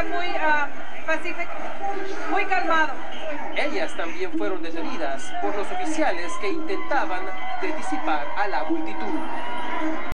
parecía muy pacífico, muy calmado. Ellas también fueron detenidas por los oficiales que intentaban de disipar a la multitud.